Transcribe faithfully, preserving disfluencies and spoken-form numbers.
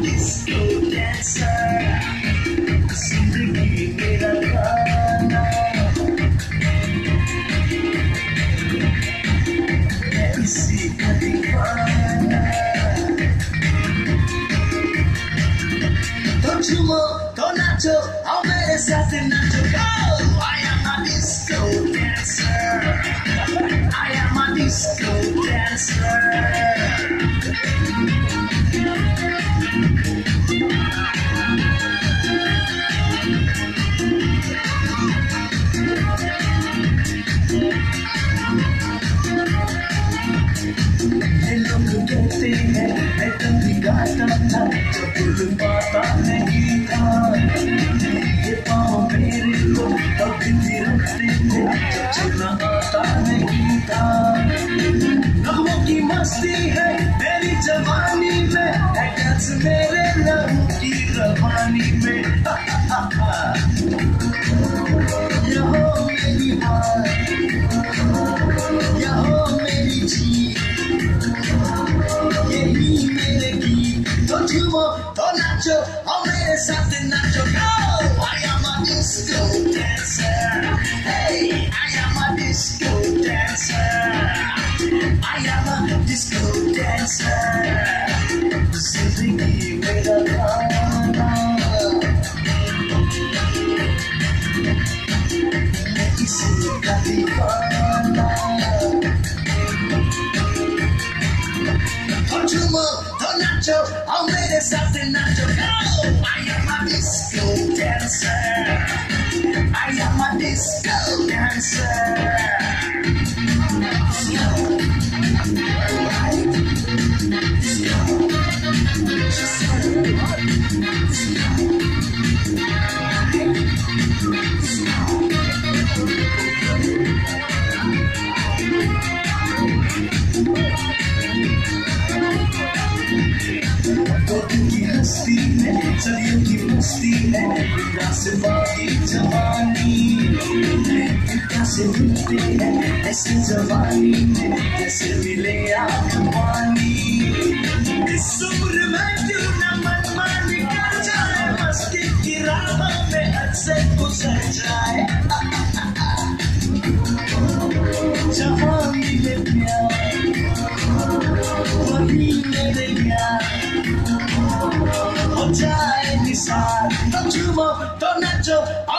disco dancer, जिंदगी मेरा गाना, मैं इसी का दीवाना। तो झूमो तो नाचो आओ मेरे साथ नाचो। Oh, I am a disco dancer, I am a disco dancer. लोग कहते हैं मैं तभी गाता था जब बोल पाता नहीं था। ये पाँव मेरे को तभी थिरकते थे जब चलना आता नहीं था। नगमों की मस्ती है मेरी जवानी में, है डांस मेरे लहू की रवानी में। यहो मेरी हार, यहो मेरी जीत, यही मेरे गीत। तो झूमो तो नाचो और मेरे साथ नाचो। Oh, I am a disco dancer, hey, I am a disco dancer, I am a disco dancer. जिंदगी मेरा गाना, मैं इसी का दीवाना। तो झूमो तो नाचो और मेरे साथ नाचो। Oh, I am a disco dancer, I am a disco dancer. हस्ती है सदियों की मस्ती है, बिना से बाकी जवानी बिना से मिलते हैं ऐसे जवानी में जैसे मिले आग पानी। इस उम्र में क्यों न मनमानी कर जाए, मस्ती की राहों में हद से गुजर जाए। जहाँ मिले प्यार वही मेरे प्यार हो जाए निसार। तो झूमो तो नाचो